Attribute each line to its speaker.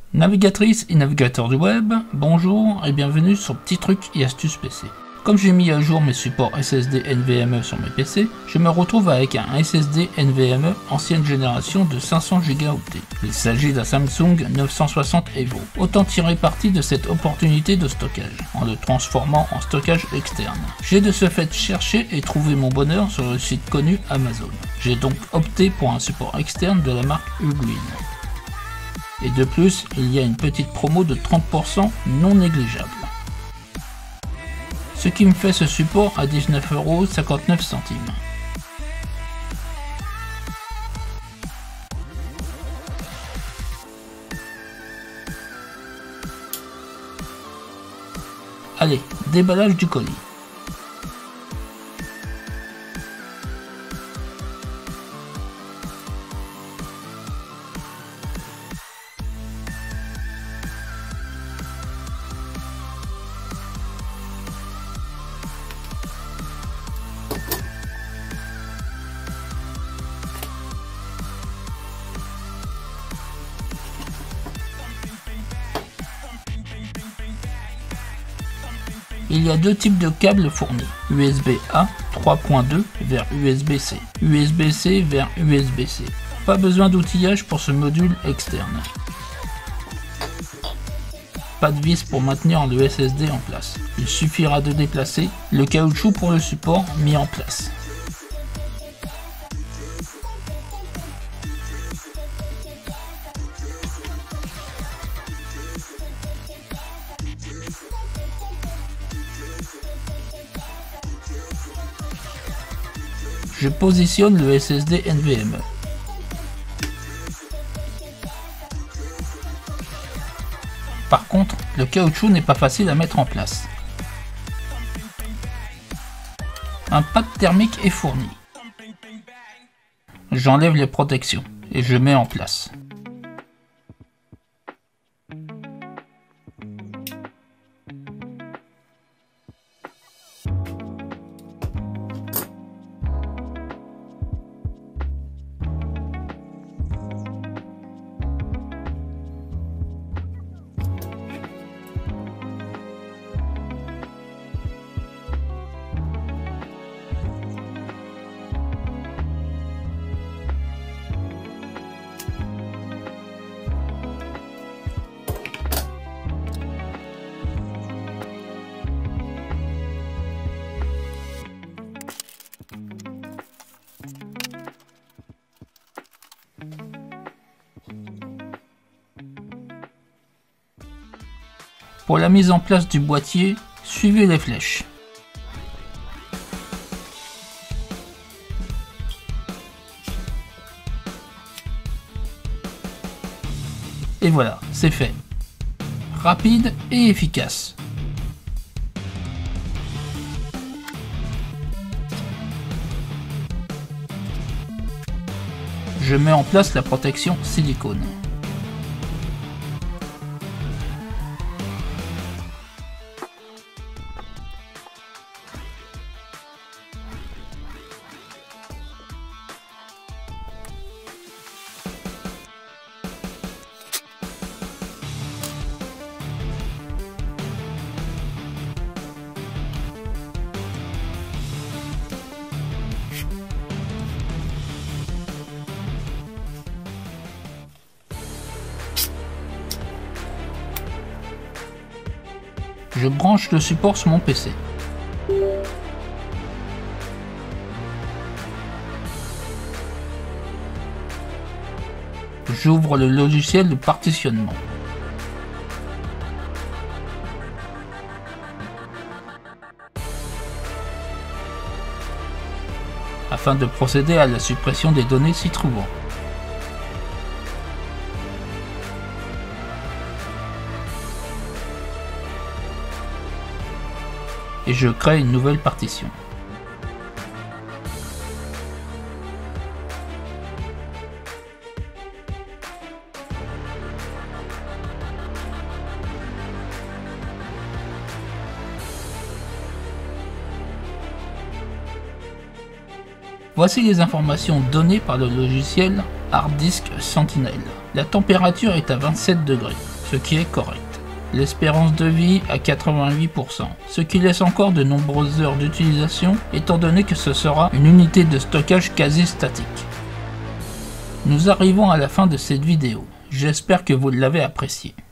Speaker 1: Navigatrice et navigateur du web, bonjour et bienvenue sur Petits Trucs et Astuces PC. Comme j'ai mis à jour mes supports SSD NVMe sur mes PC, je me retrouve avec un SSD NVMe ancienne génération de 500 Go. Il s'agit d'un Samsung 960 EVO. Autant tirer parti de cette opportunité de stockage, en le transformant en stockage externe. J'ai de ce fait cherché et trouvé mon bonheur sur le site connu Amazon. J'ai donc opté pour un support externe de la marque Ugreen. Et de plus, il y a une petite promo de 30% non négligeable. Ce qui me fait ce support à 19,59 €. Allez, déballage du colis. Il y a deux types de câbles fournis, USB-A 3.2 vers USB-C, USB-C vers USB-C. Pas besoin d'outillage pour ce module externe. Pas de vis pour maintenir le SSD en place. Il suffira de déplacer le caoutchouc pour le support mis en place. Je positionne le SSD NVMe. Par contre, le caoutchouc n'est pas facile à mettre en place. Un pack thermique est fourni. J'enlève les protections et je mets en place. Pour la mise en place du boîtier, suivez les flèches. Et voilà, c'est fait. Rapide et efficace. Je mets en place la protection silicone. Je branche le support sur mon PC. J'ouvre le logiciel de partitionnement. Afin de procéder à la suppression des données s'y trouvant. Et je crée une nouvelle partition. Voici les informations données par le logiciel Hard Disk Sentinel. La température est à 27 degrés. ce qui est correct. L'espérance de vie à 88%, ce qui laisse encore de nombreuses heures d'utilisation étant donné que ce sera une unité de stockage quasi statique. Nous arrivons à la fin de cette vidéo, j'espère que vous l'avez appréciée.